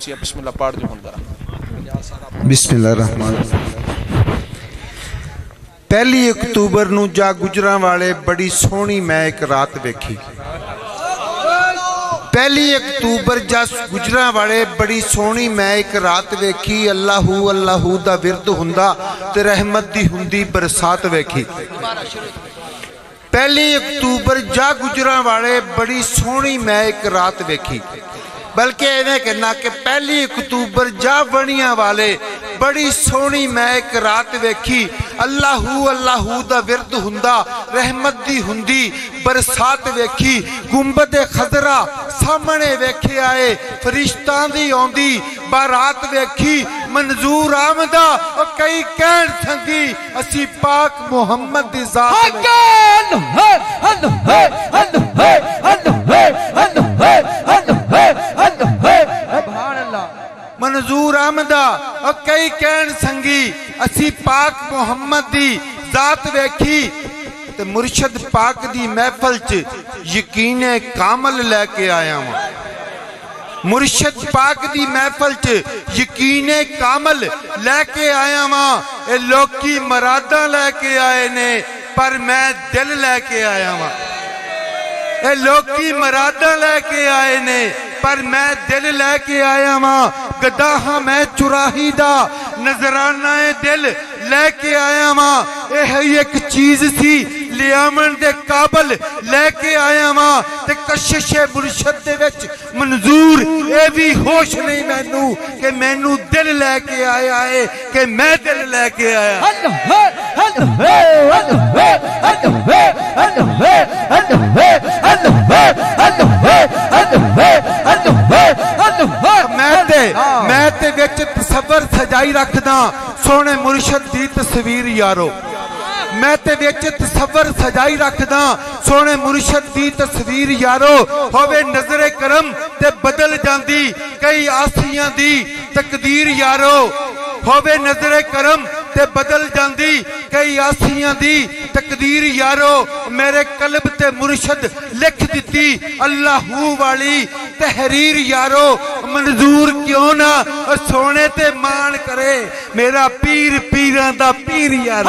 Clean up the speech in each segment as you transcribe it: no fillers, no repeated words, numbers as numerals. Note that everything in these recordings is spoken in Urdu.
اچھی ہے بسم اللہ پڑھ جو ہوں ذرا بسم اللہ الرحمن الرحیم 1 اکتوبر نو جا گجراں والے بڑی سونی میں ایک رات ویکھی 1 اکتوبر جا گجراں والے بڑی سونی میں ایک رات ویکھی اللہ اللہ دا ورد ہندا تے رحمت دی ہندی برسات ویکھی 1 اکتوبر جا گجراں والے بڑی سونی میں ایک رات ویکھی بلکہ ایویں کہنا کہ 1 اکتوبر جا ونیاں والے بڑی سونی میں ایک رات ویکھی اللہ اللہ دا ورد ہندا رحمت دی ہندی برسات ویکھی گنبد خضرا سامنے ویکھے آئے فرشتاں دی آندی بارات ویکھی منظور آمدہ اور کئی کہن سنگی اسی پاک محمد دی ذات منظور آمدہ اور کئی کہن سنگی اسی پاک محمد دی ذات ویکھی تے مرشد پاک دی محفل چ یقین کامل لے کے آیا ہوں مرشد پاک دی محفل چ یقین کامل لے کے آیا ہوں اے لوکی مرادہ لے کے آئے نے پر میں دل لے کے آیا ہوں اے لوکی مرادہ لے کے آئے نے پر میں دل لے کے آیا ماں گداہاں میں چراہی دا نظرانہ دل لے کے آیا ماں اے ایک چیز سی لیامن دے قابل لے کے آیا ماں تے کشش مرشد دے وچ منظور اے بھی ہوش نہیں مینو کہ مینو دل لے کے آیا ہے کہ میں دل لے کے آیا میں تے وچ تصور سجائی رکھ دا سونے مرشد دی تصویر یارو میں تے وچ تصور سجائی رکھ دا سونے مرشد دی تصویر یارو ہووے نظر کرم تے بدل جاندی کئی آسیاں دی تقدیر یارو ہووے نظر کرم تے بدل جاندی کئی آسیاں دی تقدیر یارو میرے قلب تے مرشد لکھ دیتی اللہ والی تحریر یارو منظور کیوں نہ سونے تے مان کرے میرا پیر پیران دا پیر یارو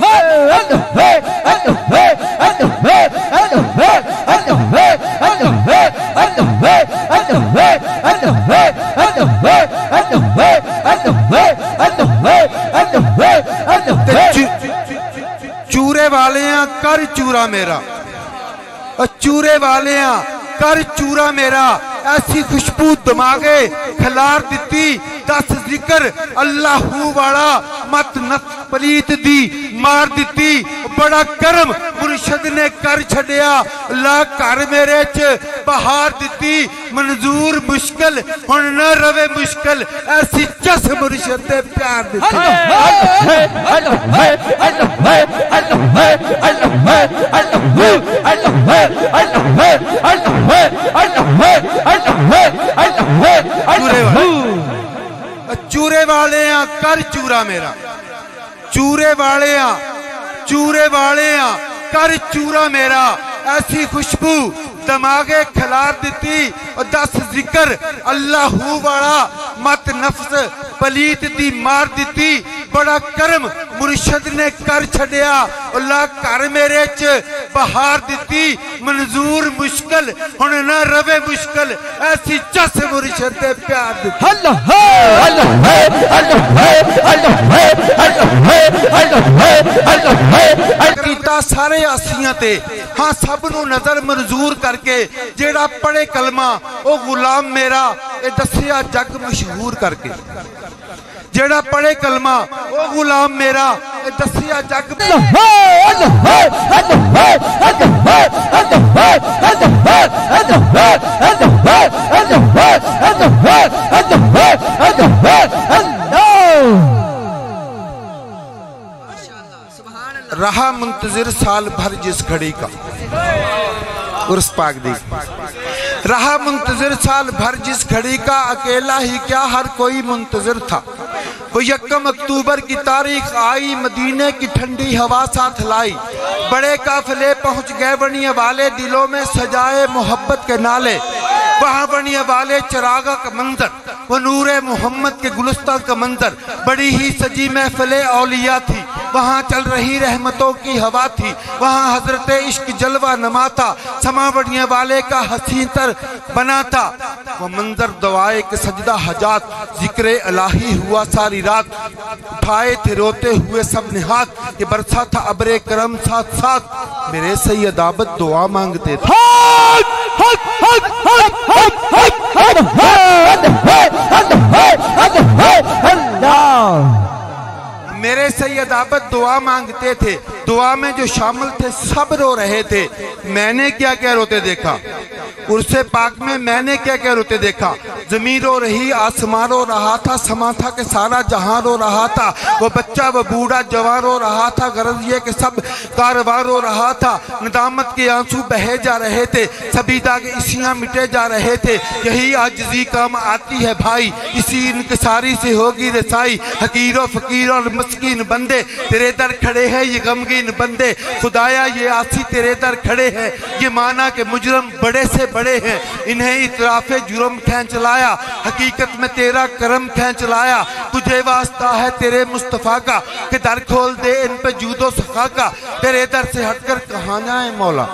چورے والیاں کر چورا میرا چورے والیاں کر چورا میرا ایسی خوشبو دماغے کھلار دیتی 10 ذکر اللہ والا مت نت پلیت دی مار دیتی بڑا کرم مرشد نے کر چھڑیا اللہ کر میرے چ بہار دیتی منظور مشکل ہن نہ روے مشکل ایسی جس مرشد نے پیار دیتی چورے والیاں کر چورا میرا چورے والیاں کر چورا میرا ایسی خوشبو دماغے کھلار دیتی 10 ذکر اللہ والا مت نفس پلیت دی مار دیتی بڑا کرم مرشد نے کر چھڑیا اللہ کر میرے چ بہار دیتی منظور مشکل ہن نہ روے مشکل ایسی جس مرشد نے پیار دیتی کیتا سارے آسیاں تے ہاں سب نو نظر منظور کر کے جیڑا پڑے کلمہ او غلام میرا اے دسیا جگ مشہور کر کے جیڑا پڑے کلمہ او غلام میرا اے دسیا جگ رہا منتظر سال بھر جس گھڑی کا عرس پاک دی رہا منتظر سال بھر جس گھڑی کا اکیلا ہی کیا ہر کوئی منتظر تھا وہ 1 اکتوبر کی تاریخ آئی مدینے کی ٹھنڈی ہوا ساتھ لائی بڑے قافلے پہنچ گئے بنیے والے دلوں میں سجائے محبت کے نالے وہاں بننے والے چراغا کا منظر، وہ نور محمد کے گلستان کا منظر، بڑی ہی سجی محفل اولیاء تھی، وہاں چل رہی رحمتوں کی ہوا تھی، وہاں حضرت عشق جلوہ نما تھا، سما بڑھنے والے کا حسین تر بنا تھا، وہ منظر دعائے کے سجدہ حجات، ذکر الہی ہوا ساری رات، اٹھائے تھے روتے ہوئے سب نے ہاتھ، یہ برسا تھا ابر کرم ساتھ ساتھ، میرے سید عابد دعا مانگتے تھے۔ میرے سید عابد دعا مانگتے تھے، دعا میں جو شامل تھے سب رو رہے تھے، میں نے کیا کیا روتے دیکھا، عرص پاک میں نے کیا کیا روتے دیکھا، زمین رو رہی، آسمان رو رہا تھا، سما تھا کہ سارا جہاں رو رہا تھا، وہ بچہ وہ بوڑھا جوان رو رہا تھا، غرض یہ کہ سب کاروان رو رہا تھا، ندامت کے آنسو بہے جا رہے تھے، سبھی داغ اسیاں مٹے جا رہے تھے، یہی عاجزی کام آتی ہے بھائی، اسی انکساری سے ہوگی رسائی، حقیر و فقیر اور مسکین بندے تیرے در کھڑے ہیں، یہ غمگین بندے خدایا یہ آسی تیرے در کھڑے ہیں، یہ مانا کہ مجرم بڑے سے بڑے ہیں، انہیں اطراف جرم کھینچ لایا، حقیقت میں تیرا کرم کھینچ لایا، تجھے واسطہ ہے تیرے مصطفیٰ کا کہ در کھول دے ان پہ جود و سخا کا، تیرے در سے ہٹ کر کہاں جائیں مولا،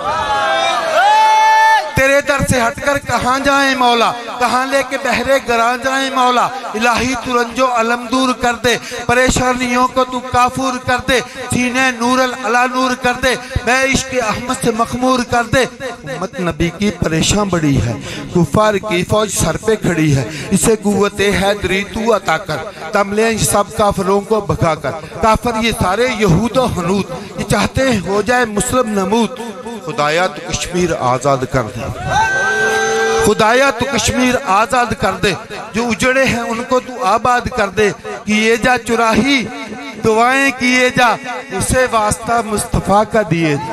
تیرے در سے ہٹ کر کہاں جائیں مولا، کہاں لے کے بحرے گراں جائیں مولا، الہی تو رنج و علم دور کر دے، پریشانیوں کو تو کافور کر دے، سینے نور العلا نور کر دے، میں عشق احمد سے مخمور کر دے، امت نبی کی پریشان بڑی ہے، کفار کی فوج سر پہ کھڑی ہے، اسے قوت حیدری تو عطا کر، تم لیں سب کافروں کو بھگا کر، کافر یہ سارے یہود و حنود، یہ چاہتے ہیں ہو جائے مسلم نمود، خدایا تو کشمیر آزاد کر دے، خدایا تو کشمیر آزاد کر دے، جو اجڑے ہیں ان کو تو آباد کر دے، کیے جا چراہی دعائیں کیے جا، اسے واسطہ مصطفیٰ کا دیے جا۔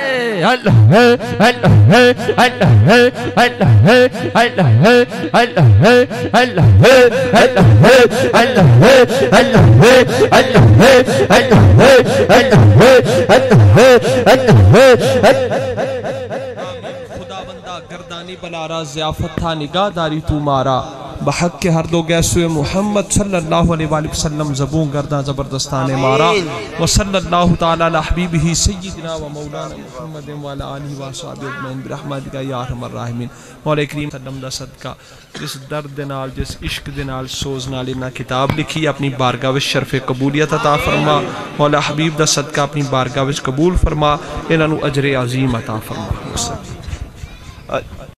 گردانی بلارا ضیافت تھا نگاہ داری تو مارا، بحق کے ہر دو گیسوے محمد صلی اللہ علیہ وآلہ وسلم زبون گردان زبردستان مارا، وصلی اللہ تعالی علی حبیبہ سیدنا و مولانا محمد وعلی آلہ وصحبہ اجمعین برحمتک یا ارحم الراحمین۔ مولا کریم صلی اللہ علیہ وسلم دا صدقہ جس درد نال جس عشق نال سوز نال انہاں کتاب لکھی اپنی بارگاہ وچ شرف قبولیت عطا فرما، مولا حبیب دا صدقہ اپنی بارگاہ وچ قبول فرما، انہاں نو اجر عظیم عطا فرما۔